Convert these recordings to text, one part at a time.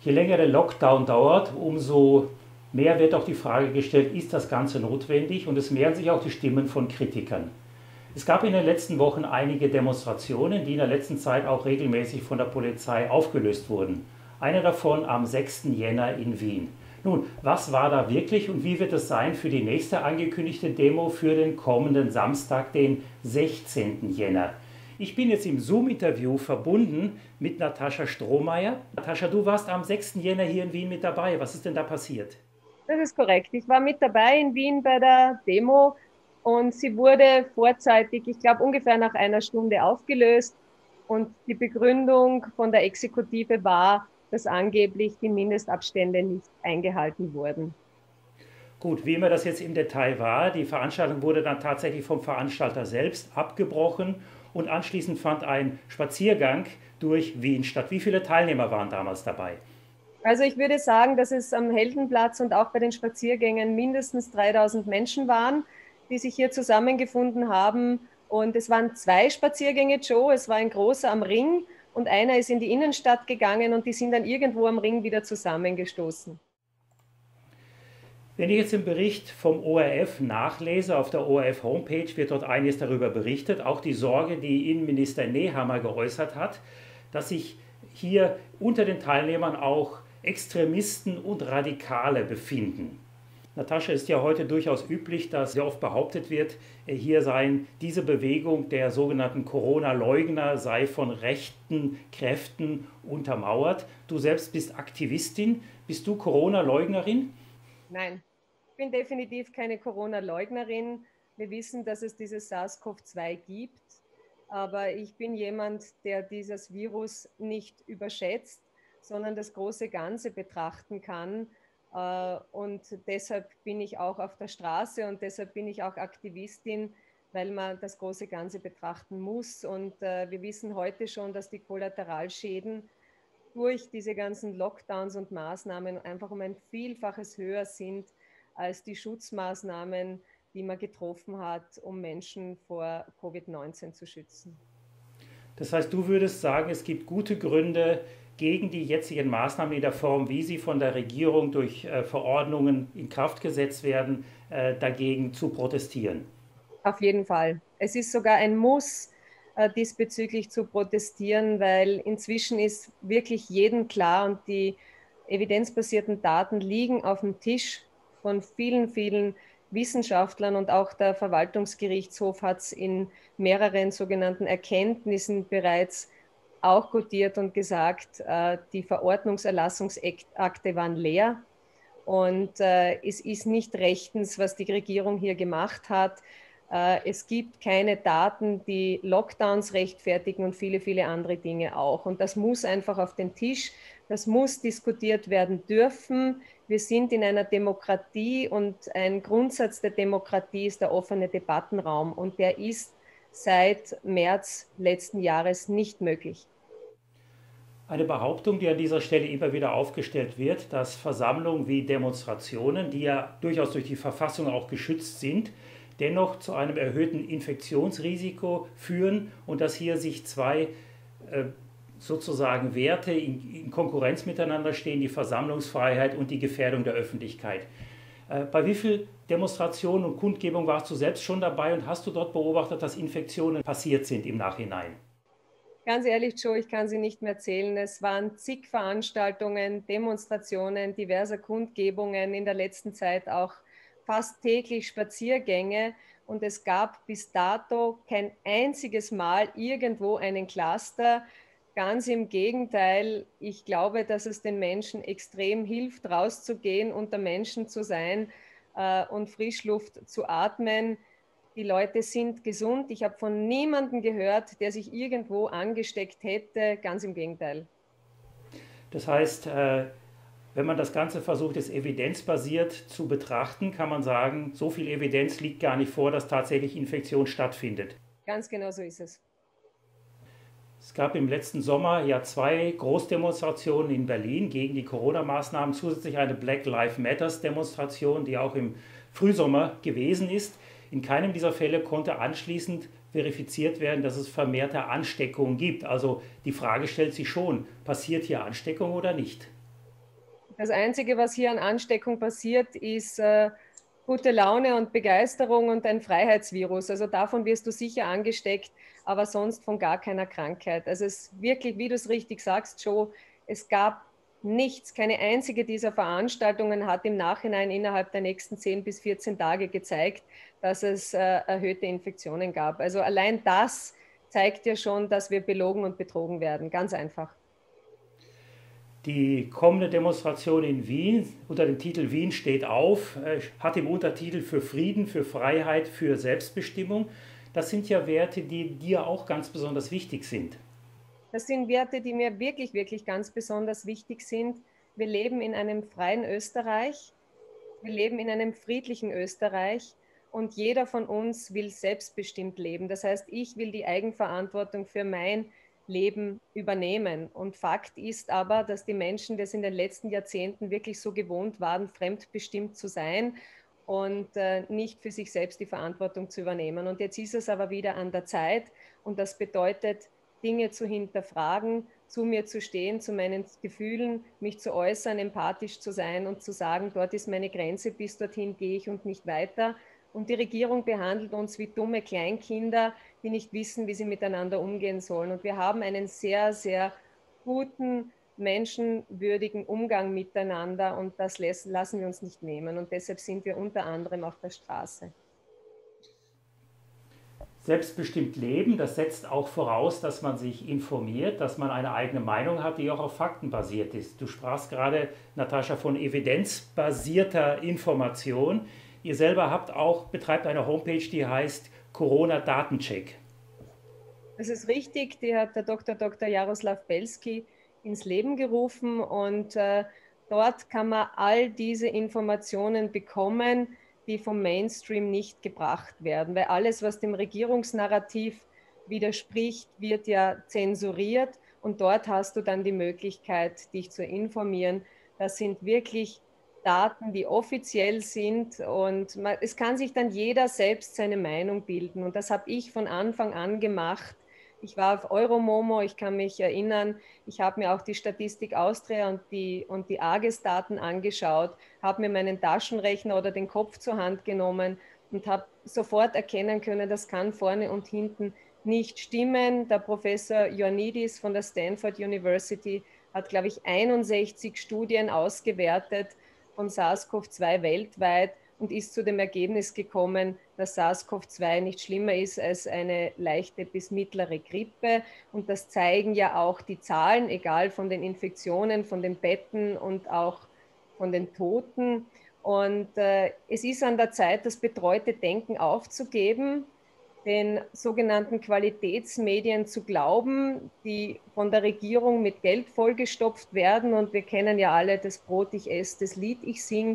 Je länger der Lockdown dauert, umso mehr wird auch die Frage gestellt, ist das Ganze notwendig? Und es mehren sich auch die Stimmen von Kritikern. Es gab in den letzten Wochen einige Demonstrationen, die in der letzten Zeit auch regelmäßig von der Polizei aufgelöst wurden. Eine davon am 6. Jänner in Wien. Nun, was war da wirklich und wie wird es sein für die nächste angekündigte Demo für den kommenden Samstag, den 16. Jänner? Ich bin jetzt im Zoom-Interview verbunden mit Natascha Strohmeier. Natascha, du warst am 6. Jänner hier in Wien mit dabei. Was ist denn da passiert? Das ist korrekt. Ich war mit dabei in Wien bei der Demo und sie wurde vorzeitig, ich glaube ungefähr nach einer Stunde aufgelöst. Und die Begründung von der Exekutive war, dass angeblich die Mindestabstände nicht eingehalten wurden. Gut, wie immer das jetzt im Detail war, die Veranstaltung wurde dann tatsächlich vom Veranstalter selbst abgebrochen und anschließend fand ein Spaziergang durch Wien statt. Wie viele Teilnehmer waren damals dabei? Also ich würde sagen, dass es am Heldenplatz und auch bei den Spaziergängen mindestens 3000 Menschen waren, die sich hier zusammengefunden haben. Und es waren zwei Spaziergänge, Joe. Es war ein großer am Ring und einer ist in die Innenstadt gegangen und die sind dann irgendwo am Ring wieder zusammengestoßen. Wenn ich jetzt den Bericht vom ORF nachlese, auf der ORF-Homepage wird dort einiges darüber berichtet, auch die Sorge, die Innenminister Nehammer geäußert hat, dass sich hier unter den Teilnehmern auch Extremisten und Radikale befinden. Natascha, ist ja heute durchaus üblich, dass sehr oft behauptet wird, hier seien diese Bewegung der sogenannten Corona-Leugner sei von rechten Kräften untermauert. Du selbst bist Aktivistin. Bist du Corona-Leugnerin? Nein, ich bin definitiv keine Corona-Leugnerin. Wir wissen, dass es dieses SARS-CoV-2 gibt, aber ich bin jemand, der dieses Virus nicht überschätzt, sondern das große Ganze betrachten kann. Und deshalb bin ich auch auf der Straße und deshalb bin ich auch Aktivistin, weil man das große Ganze betrachten muss. Und wir wissen heute schon, dass die Kollateralschäden durch diese ganzen Lockdowns und Maßnahmen einfach um ein Vielfaches höher sind als die Schutzmaßnahmen, die man getroffen hat, um Menschen vor Covid-19 zu schützen. Das heißt, du würdest sagen, es gibt gute Gründe gegen die jetzigen Maßnahmen in der Form, wie sie von der Regierung durch Verordnungen in Kraft gesetzt werden, dagegen zu protestieren. Auf jeden Fall. Es ist sogar ein Muss, diesbezüglich zu protestieren, weil inzwischen ist wirklich jedem klar und die evidenzbasierten Daten liegen auf dem Tisch von vielen, vielen Wissenschaftlern und auch der Verwaltungsgerichtshof hat es in mehreren sogenannten Erkenntnissen bereits auch kodiert und gesagt, die Verordnungserlassungsakte waren leer. Und es ist nicht rechtens, was die Regierung hier gemacht hat. Es gibt keine Daten, die Lockdowns rechtfertigen und viele, viele andere Dinge auch. Und das muss einfach auf den Tisch. Das muss diskutiert werden dürfen. Wir sind in einer Demokratie und ein Grundsatz der Demokratie ist der offene Debattenraum. Und der ist seit März letzten Jahres nicht möglich. Eine Behauptung, die an dieser Stelle immer wieder aufgestellt wird, dass Versammlungen wie Demonstrationen, die ja durchaus durch die Verfassung auch geschützt sind, dennoch zu einem erhöhten Infektionsrisiko führen und dass hier sich zwei äh, sozusagen Werte in Konkurrenz miteinander stehen, die Versammlungsfreiheit und die Gefährdung der Öffentlichkeit. Bei wie vielen Demonstrationen und Kundgebungen warst du selbst schon dabei und hast du dort beobachtet, dass Infektionen passiert sind im Nachhinein? Ganz ehrlich, Joe, ich kann sie nicht mehr zählen. Es waren zig Veranstaltungen, Demonstrationen, diverse Kundgebungen, in der letzten Zeit auch fast täglich Spaziergänge. Und es gab bis dato kein einziges Mal irgendwo einen Cluster. Ganz im Gegenteil, ich glaube, dass es den Menschen extrem hilft, rauszugehen, unter Menschen zu sein und Frischluft zu atmen. Die Leute sind gesund. Ich habe von niemandem gehört, der sich irgendwo angesteckt hätte. Ganz im Gegenteil. Das heißt, wenn man das Ganze versucht, es evidenzbasiert zu betrachten, kann man sagen, so viel Evidenz liegt gar nicht vor, dass tatsächlich Infektion stattfindet. Ganz genau so ist es. Es gab im letzten Sommer ja zwei Großdemonstrationen in Berlin gegen die Corona-Maßnahmen, zusätzlich eine Black Lives Matters-Demonstration, die auch im Frühsommer gewesen ist. In keinem dieser Fälle konnte anschließend verifiziert werden, dass es vermehrte Ansteckungen gibt. Also die Frage stellt sich schon, passiert hier Ansteckung oder nicht? Das Einzige, was hier an Ansteckung passiert, ist gute Laune und Begeisterung und ein Freiheitsvirus. Also davon wirst du sicher angesteckt, aber sonst von gar keiner Krankheit. Also es ist wirklich, wie du es richtig sagst, Joe, es gab nichts, keine einzige dieser Veranstaltungen hat im Nachhinein innerhalb der nächsten 10 bis 14 Tage gezeigt, dass es erhöhte Infektionen gab. Also allein das zeigt ja schon, dass wir belogen und betrogen werden. Ganz einfach. Die kommende Demonstration in Wien unter dem Titel Wien steht auf, hat im Untertitel für Frieden, für Freiheit, für Selbstbestimmung. Das sind ja Werte, die dir auch ganz besonders wichtig sind. Das sind Werte, die mir wirklich, wirklich ganz besonders wichtig sind. Wir leben in einem freien Österreich. Wir leben in einem friedlichen Österreich und jeder von uns will selbstbestimmt leben. Das heißt, ich will die Eigenverantwortung für mein Leben übernehmen. Und Fakt ist aber, dass die Menschen das in den letzten Jahrzehnten wirklich so gewohnt waren, fremdbestimmt zu sein und nicht für sich selbst die Verantwortung zu übernehmen. Und jetzt ist es aber wieder an der Zeit und das bedeutet, Dinge zu hinterfragen, zu mir zu stehen, zu meinen Gefühlen, mich zu äußern, empathisch zu sein und zu sagen, dort ist meine Grenze, bis dorthin gehe ich und nicht weiter. Und die Regierung behandelt uns wie dumme Kleinkinder, die nicht wissen, wie sie miteinander umgehen sollen. Und wir haben einen sehr, sehr guten, menschenwürdigen Umgang miteinander und das lassen wir uns nicht nehmen. Und deshalb sind wir unter anderem auf der Straße. Selbstbestimmt leben, das setzt auch voraus, dass man sich informiert, dass man eine eigene Meinung hat, die auch auf Fakten basiert ist. Du sprachst gerade, Natascha, von evidenzbasierter Information. Ihr selber betreibt eine Homepage, die heißt Corona-Datencheck. Das ist richtig, die hat der Dr. Jaroslav Belsky ins Leben gerufen und dort kann man all diese Informationen bekommen, die vom Mainstream nicht gebracht werden, weil alles, was dem Regierungsnarrativ widerspricht, wird ja zensuriert und dort hast du dann die Möglichkeit, dich zu informieren. Das sind wirklich Daten, die offiziell sind und es kann sich dann jeder selbst seine Meinung bilden und das habe ich von Anfang an gemacht. Ich war auf Euromomo, ich kann mich erinnern, ich habe mir auch die Statistik Austria und die AGES-Daten angeschaut, habe mir meinen Taschenrechner oder den Kopf zur Hand genommen und habe sofort erkennen können, das kann vorne und hinten nicht stimmen. Der Professor Ioannidis von der Stanford University hat, glaube ich, 61 Studien ausgewertet von SARS-CoV-2 weltweit und ist zu dem Ergebnis gekommen, dass SARS-CoV-2 nicht schlimmer ist als eine leichte bis mittlere Grippe. Und das zeigen ja auch die Zahlen, egal von den Infektionen, von den Betten und auch von den Toten. Und es ist an der Zeit, das betreute Denken aufzugeben, den sogenannten Qualitätsmedien zu glauben, die von der Regierung mit Geld vollgestopft werden. Und wir kennen ja alle das Brot ich esse, das Lied ich singe.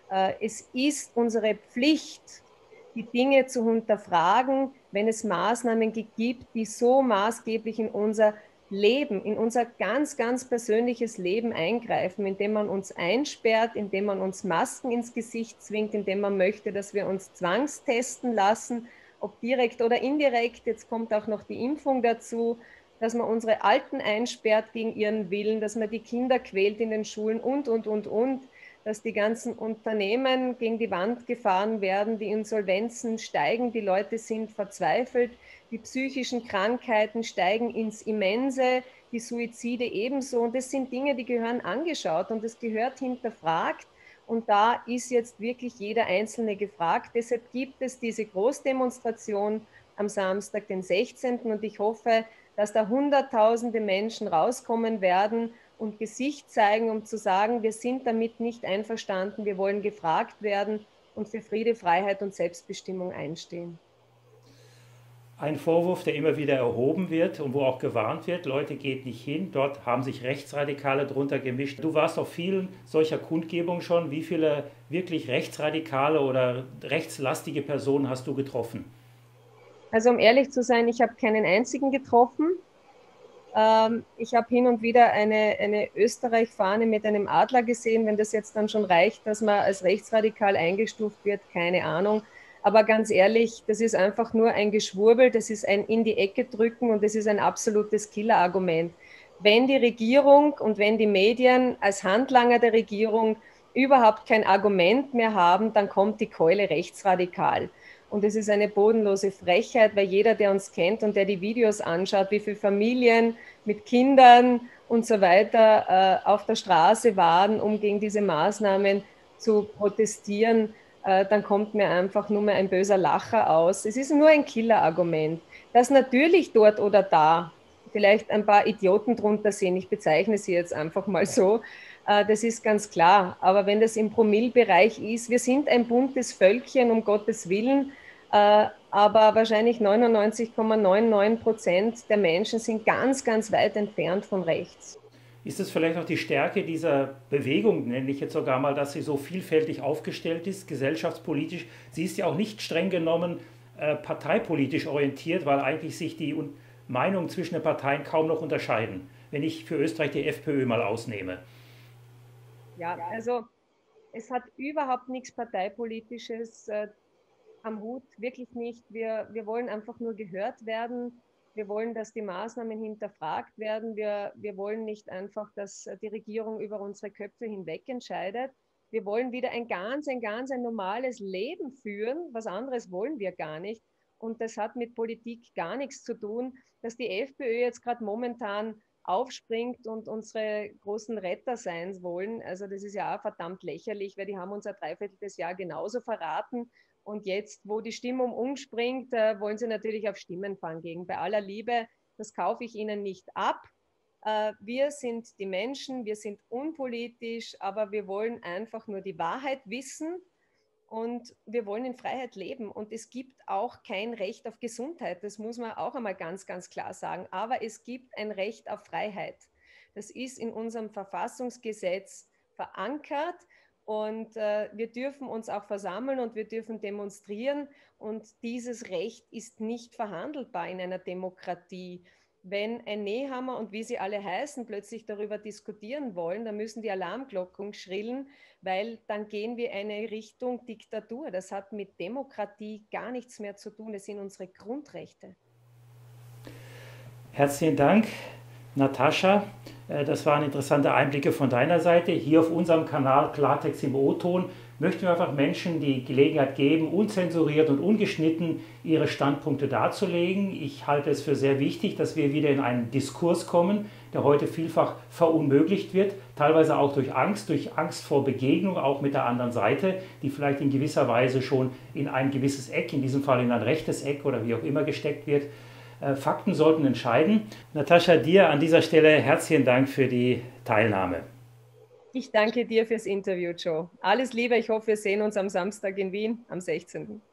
Es ist unsere Pflicht, die Dinge zu hinterfragen, wenn es Maßnahmen gibt, die so maßgeblich in unser Leben, in unser ganz, ganz persönliches Leben eingreifen, indem man uns einsperrt, indem man uns Masken ins Gesicht zwingt, indem man möchte, dass wir uns zwangstesten lassen, ob direkt oder indirekt. Jetzt kommt auch noch die Impfung dazu, dass man unsere Alten einsperrt gegen ihren Willen, dass man die Kinder quält in den Schulen und, dass die ganzen Unternehmen gegen die Wand gefahren werden, die Insolvenzen steigen, die Leute sind verzweifelt, die psychischen Krankheiten steigen ins Immense, die Suizide ebenso. Und das sind Dinge, die gehören angeschaut und das gehört hinterfragt. Und da ist jetzt wirklich jeder Einzelne gefragt. Deshalb gibt es diese Großdemonstration am Samstag, den 16. Und ich hoffe, dass da Hunderttausende Menschen rauskommen werden und Gesicht zeigen, um zu sagen, wir sind damit nicht einverstanden, wir wollen gefragt werden und für Friede, Freiheit und Selbstbestimmung einstehen. Ein Vorwurf, der immer wieder erhoben wird und wo auch gewarnt wird, Leute, geht nicht hin, dort haben sich Rechtsradikale drunter gemischt. Du warst auf vielen solcher Kundgebungen schon. Wie viele wirklich rechtsradikale oder rechtslastige Personen hast du getroffen? Also um ehrlich zu sein, ich habe keinen einzigen getroffen. Ich habe hin und wieder eine Österreich-Fahne mit einem Adler gesehen. Wenn das jetzt dann schon reicht, dass man als rechtsradikal eingestuft wird, keine Ahnung. Aber ganz ehrlich, das ist einfach nur ein Geschwurbel, das ist ein in die Ecke drücken und das ist ein absolutes Killerargument. wenn die Regierung und wenn die Medien als Handlanger der Regierung überhaupt kein Argument mehr haben, dann kommt die Keule rechtsradikal. Und es ist eine bodenlose Frechheit, weil jeder, der uns kennt und der die Videos anschaut, wie viele Familien mit Kindern und so weiter auf der Straße waren, um gegen diese Maßnahmen zu protestieren, dann kommt mir einfach nur mehr ein böser Lacher aus. Es ist nur ein Killerargument, dass natürlich dort oder da vielleicht ein paar Idioten drunter sind. Ich bezeichne sie jetzt einfach mal so. Das ist ganz klar. Aber wenn das im Promillbereich ist, wir sind ein buntes Völkchen, um Gottes Willen. Aber wahrscheinlich 99,99% der Menschen sind ganz, ganz weit entfernt von rechts. Ist es vielleicht auch die Stärke dieser Bewegung, nenne ich jetzt sogar mal, dass sie so vielfältig aufgestellt ist, gesellschaftspolitisch? Sie ist ja auch nicht streng genommen parteipolitisch orientiert, weil eigentlich sich die Meinungen zwischen den Parteien kaum noch unterscheiden, wenn ich für Österreich die FPÖ mal ausnehme. Ja, also es hat überhaupt nichts Parteipolitisches am Hut, wirklich nicht. Wir wollen einfach nur gehört werden. Wir wollen, dass die Maßnahmen hinterfragt werden. Wir wollen nicht einfach, dass die Regierung über unsere Köpfe hinweg entscheidet. Wir wollen wieder ein normales Leben führen. Was anderes wollen wir gar nicht. Und das hat mit Politik gar nichts zu tun, dass die FPÖ jetzt gerade momentan aufspringt und unsere großen Retter sein wollen. Also das ist ja auch verdammt lächerlich, weil die haben uns ein Dreiviertel Jahr genauso verraten. Und jetzt, wo die Stimmung umspringt, wollen sie natürlich auf Stimmenfang gehen. Bei aller Liebe, das kaufe ich ihnen nicht ab. Wir sind die Menschen, wir sind unpolitisch, aber wir wollen einfach nur die Wahrheit wissen und wir wollen in Freiheit leben. Und es gibt auch kein Recht auf Gesundheit. Das muss man auch einmal ganz, ganz klar sagen. Aber es gibt ein Recht auf Freiheit. Das ist in unserem Verfassungsgesetz verankert. Und wir dürfen uns auch versammeln und wir dürfen demonstrieren. Und dieses Recht ist nicht verhandelbar in einer Demokratie. Wenn ein Nehammer und wie sie alle heißen plötzlich darüber diskutieren wollen, dann müssen die Alarmglocken schrillen, weil dann gehen wir in eine Richtung Diktatur. Das hat mit Demokratie gar nichts mehr zu tun. Das sind unsere Grundrechte. Herzlichen Dank, Natascha. Das waren interessante Einblicke von deiner Seite. Hier auf unserem Kanal Klartext im O-Ton möchten wir einfach Menschen die Gelegenheit geben, unzensuriert und ungeschnitten ihre Standpunkte darzulegen. Ich halte es für sehr wichtig, dass wir wieder in einen Diskurs kommen, der heute vielfach verunmöglicht wird, teilweise auch durch Angst vor Begegnung, auch mit der anderen Seite, die vielleicht in gewisser Weise schon in ein gewisses Eck, in diesem Fall in ein rechtes Eck oder wie auch immer gesteckt wird. Fakten sollten entscheiden. Natascha, dir an dieser Stelle herzlichen Dank für die Teilnahme. Ich danke dir fürs Interview, Joe. Alles Liebe, ich hoffe, wir sehen uns am Samstag in Wien am 16.